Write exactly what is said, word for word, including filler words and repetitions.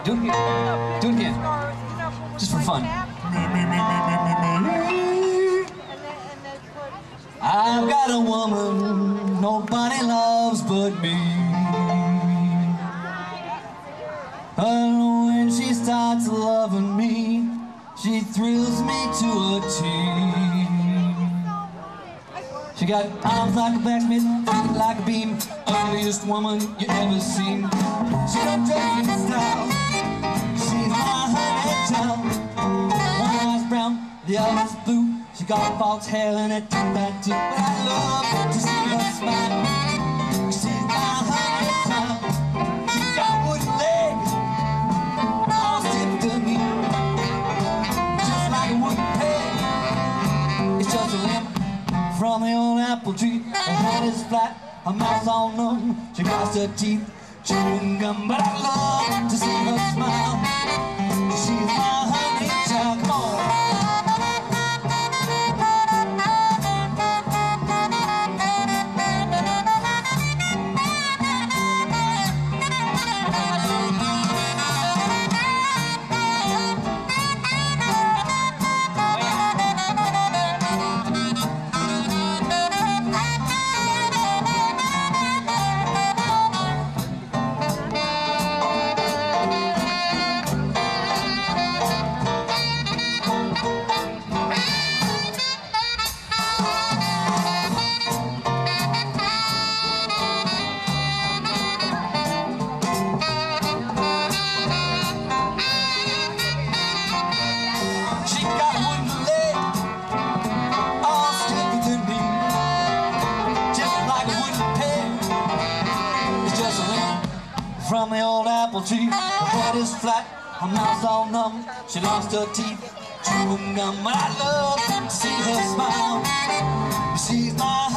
Do it again. Do it again. Just for fun. I've got a woman nobody loves but me. But when she starts loving me, she thrills me to a T. She got arms like a blacksmith, feet like a beam, ugliest woman you ever seen. She got dressing style, she's my honey child. One eye's brown, the other's blue. She got false hair and a too bad too, but I love to see her smile. She's my honey child. She got wooden legs, all stiff to me, just like a wooden peg. It's just a limb from the old apple tree. Her head is flat, her mouth's all numb. She lost her teeth chewing gum, but I love to see her smile. She's my honey child. Come on. From the old apple tree, her head is flat, her mouth's all numb. She lost her teeth chewing gum, but I love to see her smile. She's my